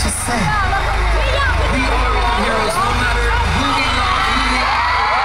just say, we are all heroes, no matter who we love, who we are,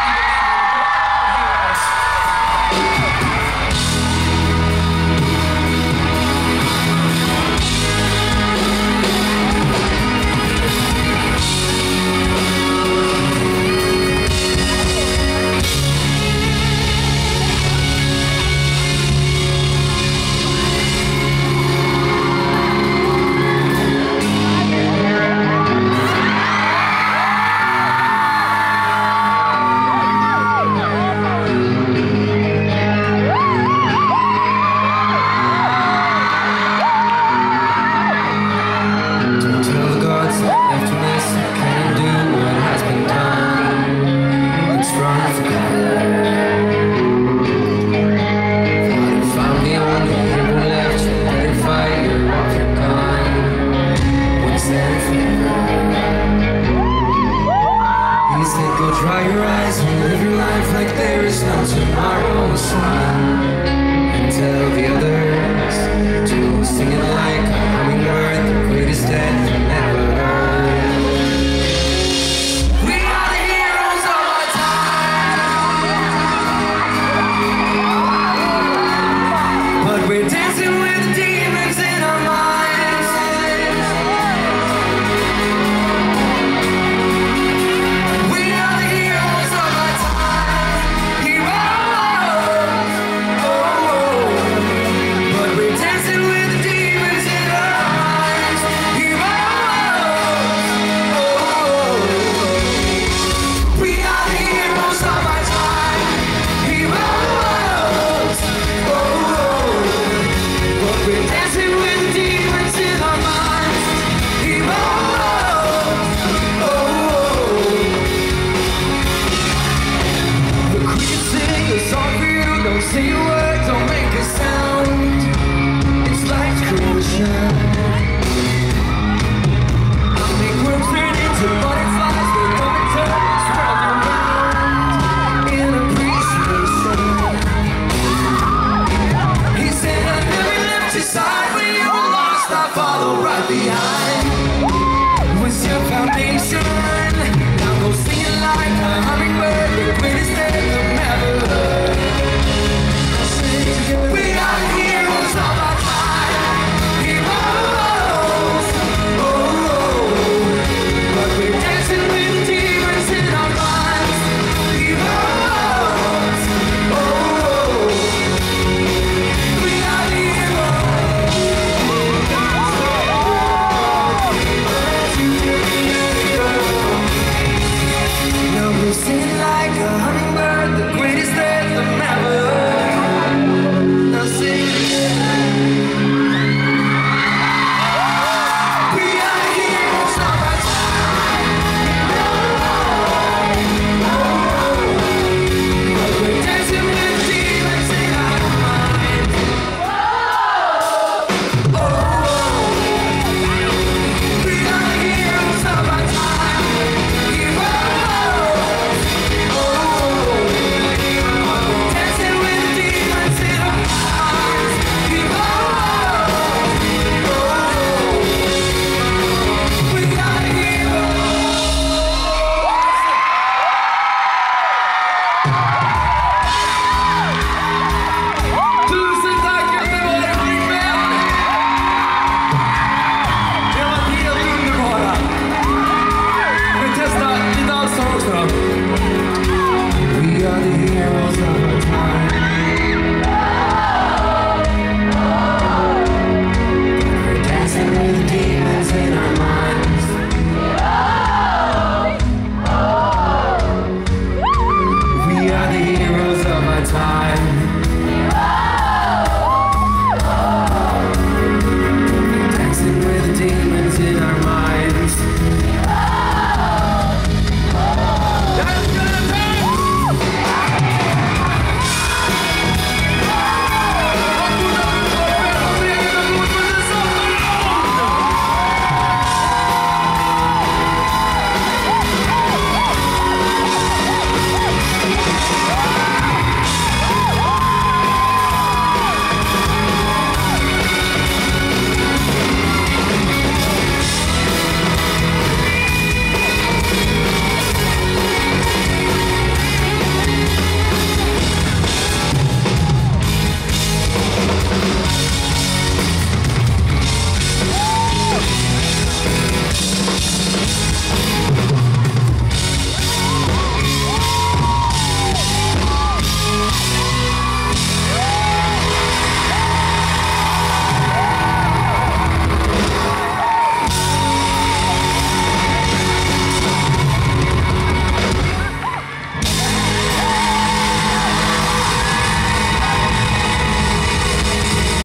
dry your eyes and live your life like there is no tomorrow. Smile and tell the others to sing it like a hummingbird, the greatest death you never heard. We are the heroes of our time, but we're dancing with the demons in our minds. Say a word, don't make a sound. It's life's crucial. I'll make words turn into butterflies. They come and turn, spread around in appreciation. He said, I never left your side when you were lost. I follow right behind.